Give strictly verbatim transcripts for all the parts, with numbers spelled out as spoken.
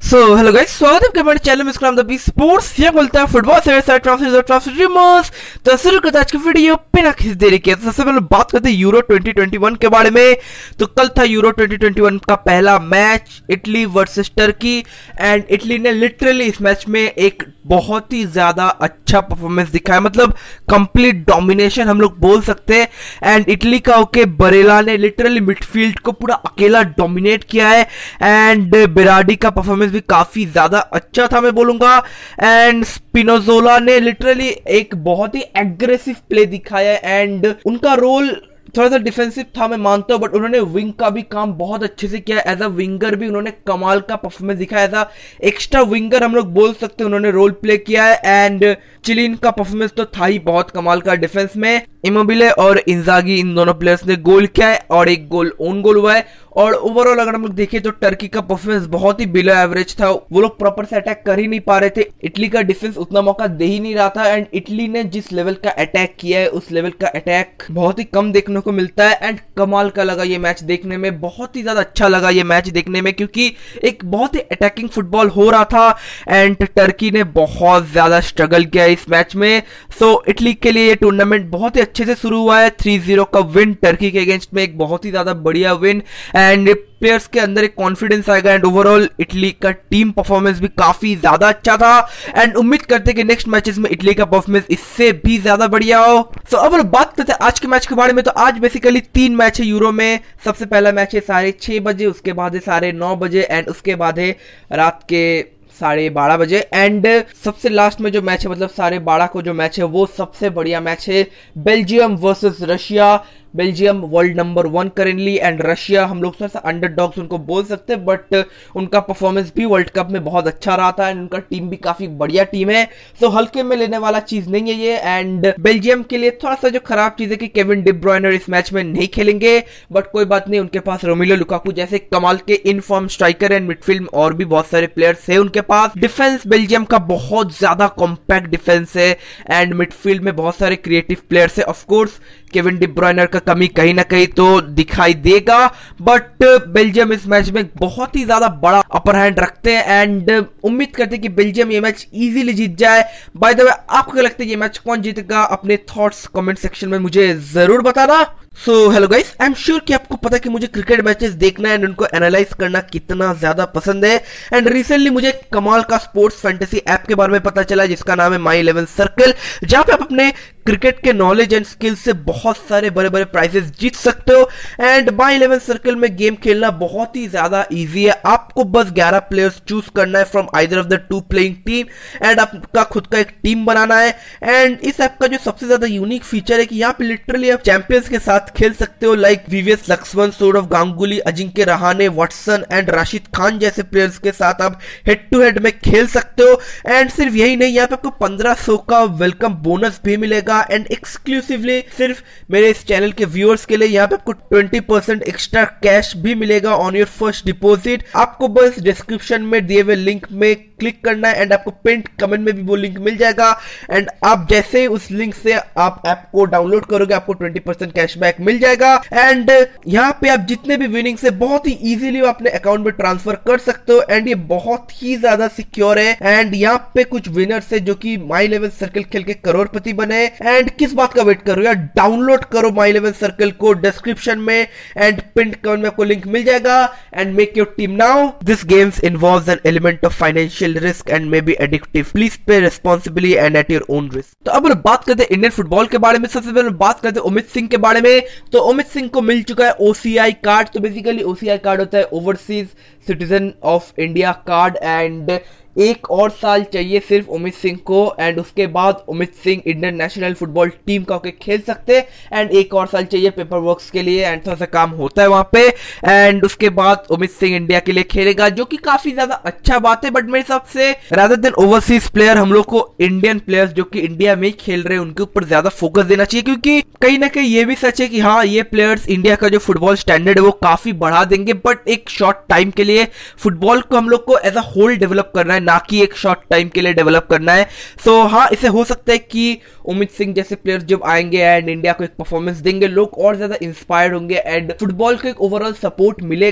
सो hello guys, स्वागत है आपके हमारे चैनल में। इसका नाम द स्पोर्ट्स या बोलता है फुटबॉल से साइड ट्रांसफर और ट्रांसफर रिमोर्स। तो शुरू करते हैं आज की वीडियो बिना किसी देरी के। तो सबसे पहले बात करते हैं यूरो ट्वेंटी ट्वेंटी वन के बारे में। तो कल था यूरो ट्वेंटी ट्वेंटी वन का पहला match, Italy versus Turkey, and Italy ने लिटरली इस मैच में एक बहुत ही ज्यादा अच्छा परफॉर्मेंस दिखाया, मतलब कंप्लीट डोमिनेशन हम लोग बोल सकते हैं। एंड इटली का ओके बरेला ने लिटरली मिडफील्ड को पूरा अकेला डोमिनेट किया है, एंड बिराडी का परफॉर्मेंस भी काफी ज्यादा अच्छा था मैं बोलूंगा। एंड स्पिनोजोला ने लिटरली एक बहुत ही एग्रेसिव प्ले दिखाया, एंड उनका रोल थोड़ा सा डिफेंसिव था मैं मानता हूं, बट उन्होंने विंग का भी काम बहुत अच्छे से किया। एज अ विंगर भी उन्होंने कमाल का परफॉर्मेंस दिखाया, एज अ एक्स्ट्रा विंगर हम लोग बोल सकते हैं उन्होंने रोल प्ले किया है। एंड चिलीन का परफॉर्मेंस तो था ही बहुत कमाल का डिफेंस में। इमोबिले और इंजागी इन दोनों प्लेयर्स ने गोल किया है और एक गोल ओन गोल हुआ है। और ओवरऑल अगर हम लोग देखें तो टर्की का परफॉर्मेंस बहुत ही बिलो एवरेज था, वो लोग प्रॉपर से अटैक कर ही नहीं पा रहे थे। इटली का डिफेंस उतना मौका दे ही नहीं रहा था, एंड इटली ने जिस लेवल का अटैक किया है उस लेवल का अटैक बहुत ही कम देखने को मिलता है। एंड कमाल का लगा ये मैच देखने में, बहुत ही ज्यादा अच्छा लगा ये मैच देखने में, क्योंकि एक बहुत ही अटैकिंग फुटबॉल हो रहा था। एंड टर्की ने बहुत ज्यादा स्ट्रगल किया इस मैच में। सो इटली के लिए ये टूर्नामेंट बहुत ही अच्छे से शुरू हुआ है। थ्री जीरो का विन टर्की के अगेंस्ट में, एक बहुत ही ज्यादा बढ़िया विन, एंड प्लेयर्स के अंदर एक कॉन्फिडेंस आएगा। एंड ओवरऑल इटली का टीम परफॉर्मेंस भी काफी ज्यादा अच्छा था, एंड उम्मीद करते हैं कि नेक्स्ट मैचेस में इटली का परफॉर्मेंस इससे भी ज्यादा बढ़िया हो। सो so, अब बात करते हैं आज के मैच के बारे में। तो आज बेसिकली तीन मैच है यूरो में। सबसे पहला मैच है साढ़े छह बजे, उसके बाद है साढ़े नौ बजे, एंड उसके बाद है रात के साढ़े बारह बजे। एंड सबसे लास्ट में जो मैच है, मतलब साढ़े बारह को जो मैच है, वो सबसे बढ़िया मैच है। Belgium versus Russia. Belgium world number one currently, and Russia हम लोग थोड़ा सा अंडरडॉग्स उनको बोल सकते हैं, बट उनका परफॉर्मेंस भी वर्ल्ड कप में बहुत अच्छा रहा था, एंड उनका टीम भी काफी बढ़िया टीम है। सो so, हल्के में लेने वाला चीज नहीं है ये। एंड बेल्जियम के लिए थोड़ा सा जो खराब चीज है कि केविन डी ब्रुयने इस मैच में नहीं खेलेंगे, बट कोई बात नहीं, उनके पास रोमेलो लुकाकू जैसे कमाल के इनफॉर्म स्ट्राइकर एंड मिडफील्ड और भी बहुत सारे प्लेयर्स है उनके पास। डिफेंस बेल्जियम का बहुत ज्यादा कॉम्पैक्ट डिफेंस है, एंड मिडफील्ड में बहुत सारे क्रिएटिव प्लेयर्स है। ऑफकोर्स केविन डी ब्रुयने का कमी कहीं ना कहीं तो दिखाई देगा, बट बेल्जियम इस मैच में बहुत ही ज्यादा बड़ा अपर हैंड रखते हैं, एंड उम्मीद करते हैं कि बेल्जियम ये मैच इजीली जीत जाए। बाय द वे, आपको क्या लगता है ये मैच कौन जीतेगा? अपने थॉट्स कमेंट सेक्शन में मुझे जरूर बताना। So hello guys, I am sure कि आपको पता है कि मुझे क्रिकेट मैचेस देखना है एंड उनको एनालाइज करना कितना ज्यादा पसंद है। एंड रिसेंटली मुझे कमाल का स्पोर्ट्स फैंटेसी ऐप के बारे में पता चला, जिसका नाम है माई इलेवन सर्कल, जहां पे आप अपने क्रिकेट के नॉलेज एंड स्किल से बहुत सारे बड़े बड़े प्राइजेस जीत सकते हो। एंड माई इलेवन सर्कल में गेम खेलना बहुत ही ज्यादा इजी है। आपको बस ग्यारह प्लेयर्स चूज करना है from either of the two playing team, and आपका खुद का एक टीम बनाना है। एंड इस ऐप का जो सबसे ज्यादा यूनिक फीचर है कि यहाँ पे लिटरली आप चैंपियंस के साथ खेल सकते हो, like VVS Laxman, Sourav Ganguly, Ajinkya Rahane, Watson and Rashid Khan जैसे प्लेयर्स के साथ आप हेड टू हेड में खेल सकते हो। एंड सिर्फ यही नहीं, यहाँ पे आपको पंद्रह सौ का वेलकम बोनस भी मिलेगा, एंड एक्सक्लूसिवली सिर्फ मेरे इस चैनल के व्यूअर्स के लिए यहाँ पे आपको ट्वेंटी परसेंट एक्स्ट्रा कैश भी मिलेगा ऑन योर फर्स्ट डिपॉजिट। आपको बस डिस्क्रिप्शन में दिए हुए लिंक में क्लिक करना है, एंड आपको पिन कमेंट में भी वो लिंक मिल जाएगा। एंड आप जैसे उस लिंक से आप ऐप को डाउनलोड करोगे, आपको ट्वेंटी परसेंट कैशबैक मिल जाएगा। एंड यहाँ पे आप जितने भी विनिंग्स है बहुत ही इजीली अपने अकाउंट में ट्रांसफर कर सकते हो, एंड ये बहुत ही ज्यादा सिक्योर है। एंड यहाँ पे कुछ विनर्स है जो कि माई इलेवन सर्कल खेल के करोड़पति बने। एंड किस बात का वेट करो यार, डाउनलोड करो माई इलेवन सर्कल को डिस्क्रिप्शन में, एंड पिन कमेंट में आपको लिंक मिल जाएगा। And make your team now. This games involves an element of financial risk and may be addictive, please pay responsibly and at your own risk. तो अब बात करते हैं इंडियन फुटबॉल के बारे में। सबसे पहले बात करते हैं उमित सिंह के बारे में। तो उमित सिंह को मिल चुका है ओसीआई कार्ड। तो बेसिकली ओसीआई कार्ड होता है overseas citizen of India card, and एक और साल चाहिए सिर्फ उमित सिंह को, एंड उसके बाद Umit Singh Indian national football team का होकर खेल सकते हैं। एंड एक और साल चाहिए पेपर वर्क्स के लिए, एंड थोड़ा सा काम होता है वहां पे। एंड उसके बाद उमित सिंह इंडिया के लिए खेलेगा, जो कि काफी ज्यादा अच्छा बात है। बट मेरे हिसाब से रादर देन ओवरसीज प्लेयर, हम लोग को इंडियन प्लेयर्स जो कि इंडिया में ही खेल रहे हैं उनके ऊपर ज्यादा फोकस देना चाहिए, क्योंकि कहीं ना कहीं ये भी सच है कि हाँ, ये प्लेयर्स इंडिया का जो फुटबॉल स्टैंडर्ड है वो काफी बढ़ा देंगे, बट एक शॉर्ट टाइम के लिए फुटबॉल को हम लोग को एज अ होल डेवलप करना है, ना कि एक शॉर्ट टाइम के लिए डेवलप करना है। सो so, हाँ, इसे हो सकता है कि उमित सिंह जैसे प्लेयर्स जब आएंगे एंड इंडिया को एक परफॉर्मेंस देंगे, लोग और ज्यादा इंस्पायर्ड होंगे, एंड फुटबॉल को एक ओवरऑल सपोर्ट मिलेगा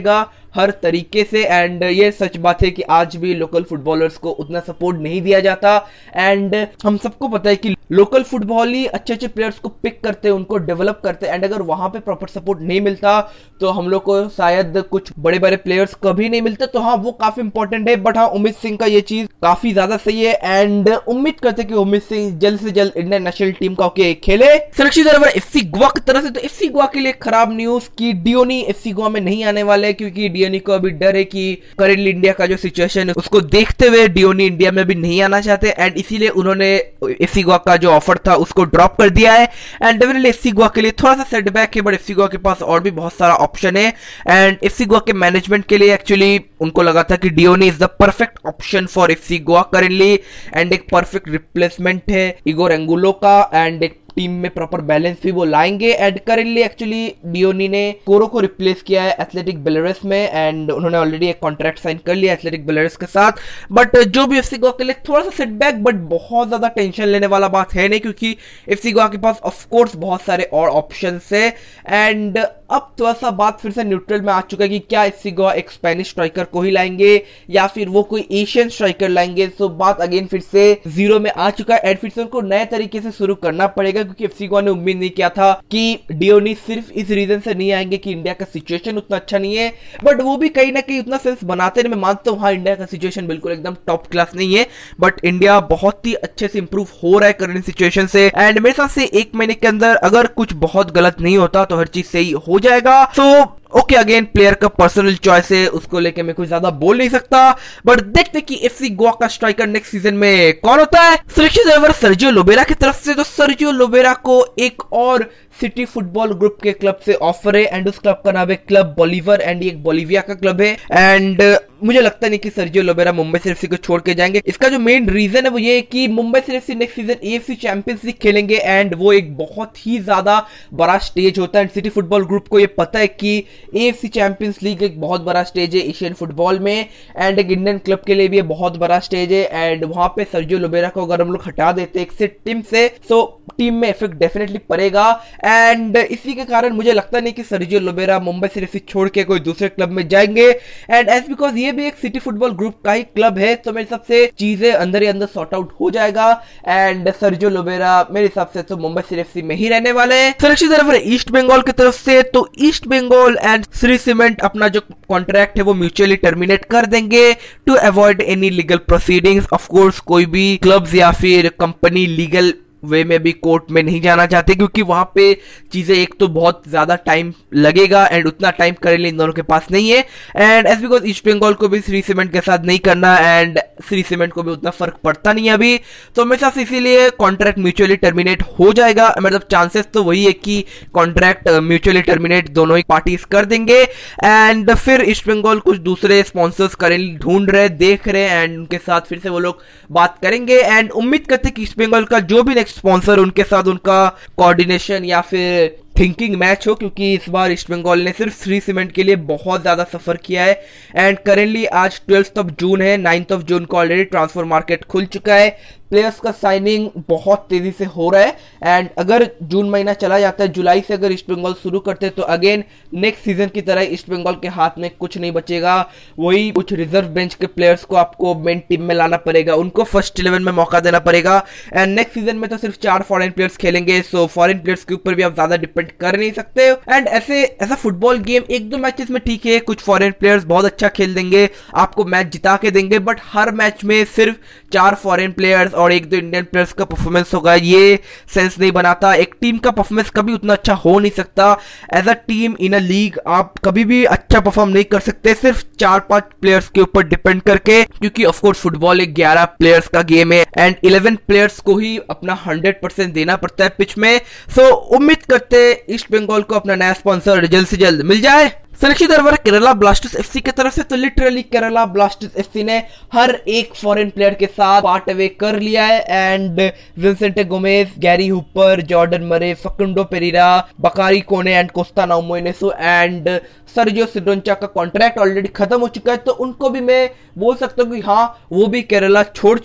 हर तरीके से। एंड ये सच बात है कि आज भी लोकल फुटबॉलर्स को उतना सपोर्ट नहीं दिया जाता। एंड हम सबको पता है कि लोकल फुटबॉल ही अच्छे अच्छे प्लेयर्स को पिक करते हैं, उनको डेवलप करते हैं। एंड अगर वहां पे प्रॉपर सपोर्ट नहीं मिलता तो हम लोग को शायद कुछ बड़े बड़े प्लेयर्स कभी नहीं मिलते। तो हाँ, वो काफी इंपॉर्टेंट है। बट हाँ, उम्मीद सिंह का ये चीज काफी ज्यादा सही है। एंड उम्मीद करते कि उम्मीद सिंह जल्द से जल्द इंडियन नेशनल टीम का होके खेले। सुरक्षित एफसी गोवा की तरफ से तो एफसी गोवा के लिए खराब न्यूज कि डियोनी एफसी गोवा में नहीं आने वाले, क्योंकि डियोनी को अभी डर है कि करेंटली इंडिया का जो सिचुएशन है उसको देखते हुए डियोनी इंडिया में भी नहीं आना चाहते। एंड इसीलिए उन्होंने एफसी गोवा का जो ऑफर था उसको ड्रॉप कर दिया है। एंड डेफिनेटली एफसी गोवा के लिए थोड़ा सा सेटबैक है, बट एफसी गोवा के पास और भी बहुत सारा ऑप्शन है। एंड एफसी गोवा के मैनेजमेंट के लिए एक्चुअली उनको लगा था कि Dioni is the perfect option for FC Goa currently, and एक परफेक्ट रिप्लेसमेंट है इगोर एंगुलो का। एंड एक टीम में प्रॉपर बैलेंस भी वो लाएंगे। एंड करेंटली एक्चुअली डियोनी ने कोरो को रिप्लेस किया है एथलेटिक बेलारूस में। एंड उन्होंने ऑलरेडी एक कॉन्ट्रैक्ट साइन कर लिया एथलेटिक बेलारूस के साथ। बट जो भी एफसी गोवा के लिए थोड़ा सा सेटबैक, बट बहुत ज्यादा टेंशन लेने वाला बात है नहीं, क्योंकि एफसी गोवा के पास ऑफ कोर्स बहुत सारे और ऑप्शंस है। एंड अब थोड़ा सा बात फिर से न्यूट्रल में आ चुका है कि क्या एफसी गोवा एक स्पेनिश स्ट्राइकर को ही लाएंगे या फिर वो कोई एशियन स्ट्राइकर लाएंगे। सो बात अगेन फिर से जीरो में आ चुका है। एंड फिर से उनको नए तरीके से शुरू करना पड़ेगा, क्योंकि एफसी गोवा ने उम्मीद नहीं किया था कि डियोनी सिर्फ इस रीजन से नहीं आएंगे कि इंडिया का सिचुएशन उतना अच्छा नहीं है। बट वो भी कहीं ना कहीं उतना सेंस बनाते हैं। मैं मानता हूँ हाँ, इंडिया का सिचुएशन बिल्कुल एकदम टॉप क्लास नहीं है, बट इंडिया बहुत ही अच्छे से इंप्रूव हो रहा है करंट सिचुएशन से। एंड मेरे हिसाब से एक महीने के अंदर अगर कुछ बहुत गलत नहीं होता तो हर चीज सही हो जाएगा। सो ओके, अगेन प्लेयर का पर्सनल चॉइस है, उसको लेके मैं कुछ ज्यादा बोल नहीं सकता। बट देखते कि एफसी गोवा का स्ट्राइकर नेक्स्ट सीजन में कौन होता है। सुरक्षित ड्राइवर सर्जियो लोबेरा की तरफ से तो सर्जियो लोबेरा को एक और सिटी फुटबॉल ग्रुप के क्लब से ऑफर है। एंड उस क्लब का नाम है क्लब बोलीवर। एंड ये एक बोलीविया का क्लब है। एंड मुझे लगता नहीं कि सर्जियो लोबेरा मुंबई सिटी को छोड़ के जाएंगे। इसका जो मेन रीजन है वो ये है कि Mumbai City next season AFC Champions League खेलेंगे। एंड वो एक बहुत ही ज्यादा बड़ा स्टेज होता है। सिटी फुटबॉल ग्रुप को ये पता है कि एएफसी चैंपियंस लीग एक बहुत बड़ा स्टेज है एशियन फुटबॉल में। एंड एक इंडियन क्लब के लिए भी बहुत बड़ा स्टेज है। एंड वहां पे सर्जियो लोबेरा को अगर हम लोग हटा देते एक से टीम से, तो टीम में इफेक्ट डेफिनेटली पड़ेगा। एंड इसी के कारण मुझे लगता नहीं कि सर्जियो लोबेरा मुंबई सिटी छोड़ के कोई दूसरे क्लब में जाएंगे। एंड एज बिकॉज ये भी एक सिटी फुटबॉल ग्रुप का ही क्लब है, तो मेरे हिसाब से चीजें अंदर ही अंदर सॉर्ट आउट हो जाएगा। एंड सर्जियो लोबेरा मेरे हिसाब से तो मुंबई सिटी में ही रहने वाले हैं। सुरक्षित तरफ ईस्ट बंगाल की तरफ से तो East Bengal and Shree Cement अपना जो कॉन्ट्रैक्ट है वो म्यूचुअली टर्मिनेट कर देंगे to avoid any legal proceedings. Of course कोई भी क्लब्स या फिर कंपनी लीगल वे में भी कोर्ट में नहीं जाना चाहते, क्योंकि वहां पे चीजें एक तो बहुत ज्यादा टाइम लगेगा एंड उतना टाइम करेंगे इन दोनों के पास नहीं है। And as because East Bengal को भी श्री सीमेंट के साथ नहीं करना एंड श्री सीमेंट को भी उतना फर्क पड़ता नहीं है अभी, तो मेरे साथ इसीलिए कॉन्ट्रैक्ट म्यूचुअली टर्मिनेट हो जाएगा। मतलब चांसेस तो वही है कि कॉन्ट्रैक्ट म्यूचुअली टर्मिनेट दोनों ही पार्टीज कर देंगे। एंड फिर ईस्ट बंगाल कुछ दूसरे स्पॉन्सर्स करें ढूंढ रहे देख रहे एंड उनके साथ फिर से वो लोग बात करेंगे। एंड उम्मीद करते कि ईस्ट बंगाल का जो भी स्पॉन्सर उनके साथ उनका कोऑर्डिनेशन या फिर थिंकिंग मैच हो, क्योंकि इस बार ईस्ट बंगाल ने सिर्फ श्री सीमेंट के लिए बहुत ज्यादा सफर किया है। एंड करेंटली आज ट्वेल्थ ऑफ जून है, नाइन्थ ऑफ जून को ऑलरेडी ट्रांसफर मार्केट खुल चुका है। प्लेयर्स का साइनिंग बहुत तेजी से हो रहा है। एंड अगर जून महीना चला जाता है, जुलाई से अगर ईस्ट बंगाल शुरू करते हैं तो अगेन नेक्स्ट सीजन की तरह ईस्ट बंगाल के हाथ में कुछ नहीं बचेगा। वही कुछ रिजर्व बेंच के प्लेयर्स को आपको मेन टीम में लाना पड़ेगा, उनको फर्स्ट इलेवन में मौका देना पड़ेगा। एंड नेक्स्ट सीजन में तो सिर्फ चार फॉरेन प्लेयर्स खेलेंगे, सो फॉरेन प्लेयर्स के ऊपर भी आप ज्यादा डिपेंड कर नहीं सकते। एंड ऐसे ऐसा फुटबॉल गेम एक दो मैचेस में ठीक है, कुछ फॉरेन प्लेयर्स बहुत अच्छा खेल देंगे, आपको मैच जिता के देंगे, बट हर मैच में सिर्फ चार फॉरेन प्लेयर्स और एक दो इंडियन प्लेयर्स का परफॉर्मेंस होगा, ये सेंस नहीं बनाता। एक टीम का परफॉर्मेंस कभी उतना अच्छा हो नहीं सकता। As a team in a league आप कभी भी अच्छा परफॉर्म नहीं कर सकते सिर्फ चार पांच प्लेयर्स के ऊपर डिपेंड करके, क्योंकि ऑफ कोर्स फुटबॉल एक ग्यारह प्लेयर्स का गेम है एंड इलेवन प्लेयर्स को ही अपना हंड्रेड परसेंट देना पड़ता है पिच में। सो उम्मीद करते ईस्ट बंगाल को अपना नया स्पॉन्सर जल्द से जल्द मिल जाए। सुरक्षित दरबार केरला ब्लास्टर्स एफसी की तरफ से तो लिटरली केरला ब्लास्टर्स एफसी ने हर एक फॉरेन प्लेयर के साथ पार्ट अवे कर लिया है। And Vicente Gomez, Gary Hooper, Jordan Murray, Facundo Pereyra, Bakary Kone and Costa Nhamoinesu and Sergio Cidoncha का कॉन्ट्रैक्ट ऑलरेडी खत्म हो चुका है, तो उनको भी मैं बोल सकता हूँ कि हाँ वो भी केरला छोड़ चुके।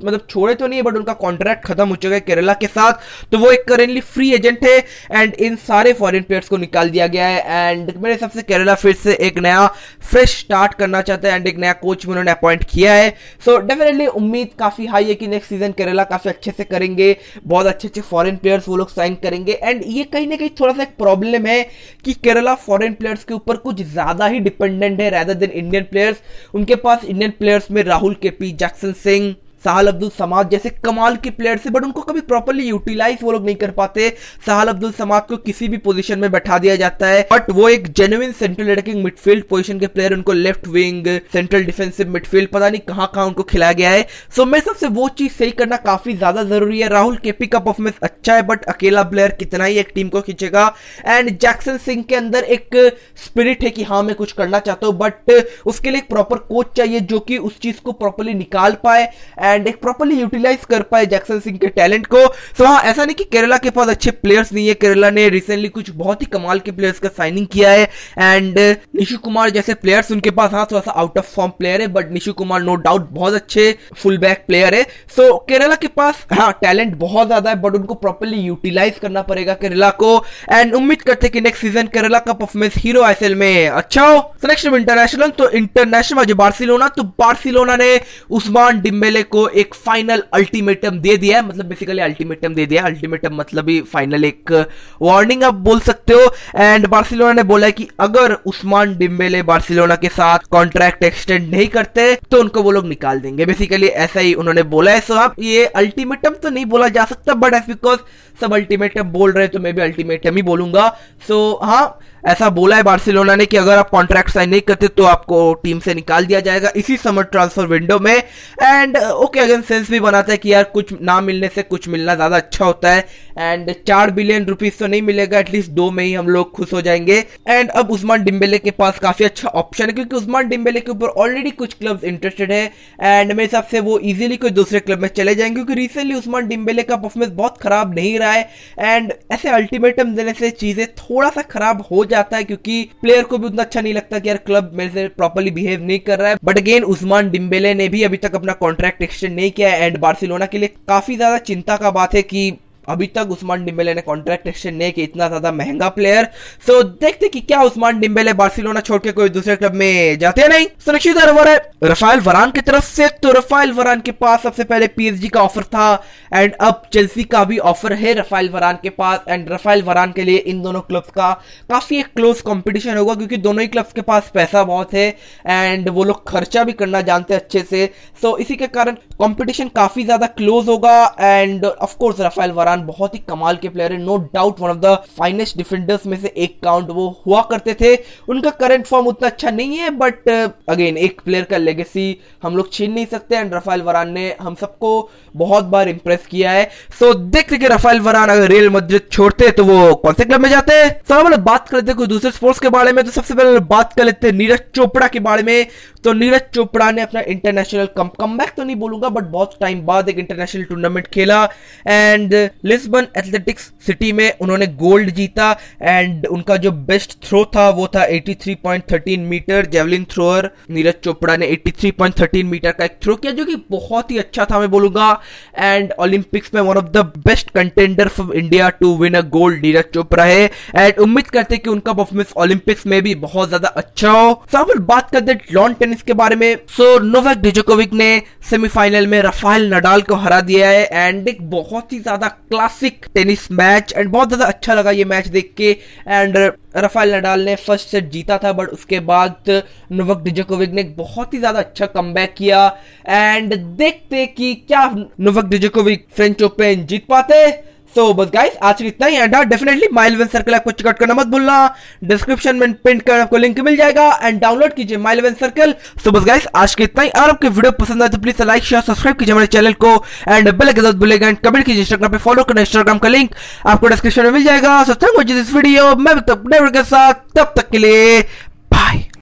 मतलब छोड़े तो नहीं है, बट उनका कॉन्ट्रैक्ट खत्म हो चुका है केरला के साथ, तो वो एक करेंटली फ्री एजेंट है एंड इन सारे फॉरेन प्लेयर्स को निकाल दिया गया है। एंड मेरे हिसाब से केरला फिर से एक नया फ्रेश स्टार्ट करना चाहता है एंड एक नया कोच भी उन्होंने अपॉइंट किया है। सो डेफिनेटली उम्मीद काफी हाई है कि नेक्स्ट सीजन केरला काफी अच्छे से करेंगे, बहुत अच्छे अच्छे फॉरेन प्लेयर्स वो लोग साइन करेंगे। एंड ये कहीं ना कहीं थोड़ा सा एक प्रॉब्लम है कि केरला फॉरेन प्लेयर्स के ऊपर कुछ ज्यादा ही डिपेंडेंट है रेदर देन इंडियन प्लेयर्स। उनके पास इंडियन प्लेयर्स में राहुल केपी, जैक्सन सिंह, साहल अब्दुल समाद जैसे कमाल के प्लेयर्स है, बट उनको कभी प्रॉपर्ली यूटिलाइज वो लोग नहीं कर पाते। साहल अब्दुल समाद को किसी भी पोजीशन में बैठा दिया जाता है, बट वो एक genuine central attacking midfield position के प्लेयर, उनको left wing, central defensive midfield, पता नहीं कहां कहां उनको खिलाया गया है। सो मेरे सबसे वो चीज सही करना काफी ज्यादा जरूरी है। राहुल केपी का परफॉर्मेंस अच्छा है, बट अकेला प्लेयर कितना ही एक टीम को खींचेगा। एंड जैक्सन सिंह के अंदर एक स्पिरिट है कि हाँ मैं कुछ करना चाहता हूं, बट उसके लिए एक प्रॉपर कोच चाहिए जो कि उस चीज को प्रॉपर्ली निकाल पाए एंड एक प्रॉपर्ली यूटिलाइज कर पाए जैक्सन सिंह के टैलेंट को। सो हाँ, ऐसा नहीं कि केरला के पास अच्छे प्लेयर्स नहीं है, केरला ने रिसेंटली कुछ बहुत ही कमाल के प्लेयर्स का साइनिंग किया है एंड निशु कुमार जैसे प्लेयर्स उनके पास, हाँ थोड़ा सा आउट ऑफ फॉर्म प्लेयर है, but Nishu Kumar no doubt बहुत अच्छे फुल बैक प्लेयर है। सो so, केरला के पास हाँ टैलेंट बहुत ज्यादा है, बट उनको प्रॉपर्ली यूटिलाइज करना पड़ेगा केरला को। एंड उम्मीद करते हैं कि नेक्स्ट सीजन केरला का परफॉर्मेंस हीरो आईएसएल में अच्छा हो। तो नेक्स्ट इंटरनेशनल, तो इंटरनेशनल जो बार्सिलोना, तो बार्सिलोना ने उस्मान डिम्बेले को एक फाइनल अल्टीमेटम दे दिया है, मतलब बेसिकली अल्टीमेटम दे दिया, अल्टीमेटम मतलब ही फाइनल एक वार्निंग आप बोल सकते हो। एंड बार्सिलोना ने बोला है कि अगर उस्मान डिम्बेले बार्सिलोना के साथ कॉन्ट्रैक्ट एक्सटेंड नहीं करते तो उनको वो लोग निकाल देंगे, बेसिकली ऐसा ही उन्होंने बोला है। सो आप ये अल्टीमेटम तो नहीं बोला जा सकता, बट एज बिकॉज सब अल्टीमेटम बोल रहे हैं तो मैं भी अल्टीमेटम ही बोलूंगा। सो हाँ, ऐसा बोला है बार्सिलोना ने कि अगर आप कॉन्ट्रैक्ट साइन नहीं करते तो आपको टीम से निकाल दिया जाएगा इसी समर ट्रांसफर विंडो में। एंड ओके, अगेन सेंस भी बनाता है कि यार कुछ ना मिलने से कुछ मिलना ज्यादा अच्छा होता है। एंड चार बिलियन रुपीस तो नहीं मिलेगा, एटलीस्ट दो में ही हम लोग खुश हो जाएंगे। एंड अब उस्मान डिम्बेले के पास काफी अच्छा ऑप्शन है, क्योंकि उस्मान डिम्बेले के ऊपर ऑलरेडी कुछ क्लब्स इंटरेस्टेड है एंड मेरे हिसाब से वो इजीली कोई दूसरे क्लब में चले जाएंगे, क्योंकि रिसेंटली उस्मान डिम्बेले का परफॉर्मेंस बहुत खराब नहीं रहा है। एंड ऐसे अल्टीमेटम देने से चीजें थोड़ा सा खराब हो जाता है, क्योंकि प्लेयर को भी उतना अच्छा नहीं लगता कि यार क्लब मेरे से प्रॉपर्ली बिहेव नहीं कर रहा है। बट अगेन उस्मान डिम्बेले ने भी अभी तक अपना कॉन्ट्रैक्ट एक्सटेंड नहीं किया है एंड बार्सिलोना के लिए काफी ज्यादा चिंता का बात है कि अभी तक उस्मान डिम्बेले ने कॉन्ट्रैक्ट एक्सटेंड नहीं किया, इतना ज्यादा महंगा प्लेयर। सो so, देखते कि क्या उस्मान डिम्बेले बार्सिलोना छोड़ के कोई दूसरे क्लब में जाते हैं नहीं। so, नेक्स्ट ओवर है राफेल वरान की तरफ से। तो राफेल वरान के पास सबसे पहले पीएसजी का ऑफर था एंड अब चेल्सी का भी ऑफर है राफेल वरान के पास। एंड राफेल वरान के लिए इन दोनों क्लब्स का काफी एक क्लोज कॉम्पिटिशन होगा, क्योंकि दोनों ही क्लब्स के पास पैसा बहुत है एंड वो लोग खर्चा भी करना जानते हैं अच्छे से। सो so, इसी के कारण कॉम्पिटिशन काफी ज्यादा क्लोज होगा। एंड ऑफकोर्स राफेल वरान बहुत ही कमाल के प्लेयर है, no doubt one of the finest defenders में से एक काउंट वो हुआ करते थे। उनका करंट फॉर्म उतना अच्छा नहीं है, बट अगेन uh, एक प्लेयर का लेगेसी हम लोग छीन नहीं सकते एंड राफेल वरान ने हम सबको बहुत बार इंप्रेस किया है। सो so, देखते कि राफेल वरान अगर रियल मैड्रिड छोड़ते तो वो कौन से क्लब में जाते हैं। तो हम लोग बात करते हैं कोई दूसरे स्पोर्ट्स के बारे में, तो सबसे पहले बात कर लेते हैं नीरज चोपड़ा के बारे में। तो नीरज चोपड़ा ने अपना इंटरनेशनल कम कमबैक तो नहीं बोलूंगा, बट बहुत टाइम बाद एक इंटरनेशनल टूर्नामेंट खेला एंड लिस्बन एथलेटिक्स सिटी में उन्होंने गोल्ड जीता। एंड उनका जो बेस्ट थ्रो था वो था तिरासी पॉइंट एक तीन metre. Javelin thrower Neeraj Chopra ने तिरासी पॉइंट एक तीन मीटर का एक थ्रो किया, जो कि बहुत ही अच्छा था मैं बोलूंगा। एंड ओलंपिक्स में one of the best contender from India to win a gold Neeraj Chopra है एंड उम्मीद करते हैं कि उनका परफॉर्मेंस ओलंपिक्स में भी बहुत ज्यादा अच्छा हो। तो अब बात करते हैं लॉन टेनिस के बारे में। सो नोवाक डिजोकोविक ने सेमीफाइनल में राफेल नडाल को हरा दिया है एंड एक बहुत ही ज्यादा क्लासिक टेनिस मैच एंड बहुत ज्यादा अच्छा लगा ये मैच देख के। एंड राफेल नडाल ने फर्स्ट सेट जीता था, बट उसके बाद नोवाक डिजोकोविक ने बहुत ही ज्यादा अच्छा कमबैक किया एंड देखते कि क्या नोवाक डिजोकोविक फ्रेंच ओपन जीत पाते। सो so, बस गाइस आज के इतना ही। And definitely My Eleven Circle आपको चेकआउट करना मत भूलना, डिस्क्रिप्शन में पिन कर आपको लिंक मिल जाएगा एंड डाउनलोड कीजिए माइल इलेवन सर्कल। सो बस गाइस आज के इतना ही। अगर आपको वीडियो पसंद आए तो प्लीज लाइक शेयर सब्सक्राइब कीजिए हमारे चैनल को एंड बेल आइकन दबाना भूलिएगा एंड कमेंट कीजिए। इंस्टाग्राम पे फॉलो करना, इंस्टाग्राम का लिंक आपको डिस्क्रिप्शन में मिल जाएगा। So thank you this video, मैं तब के साथ, तब तक के लिए बाय।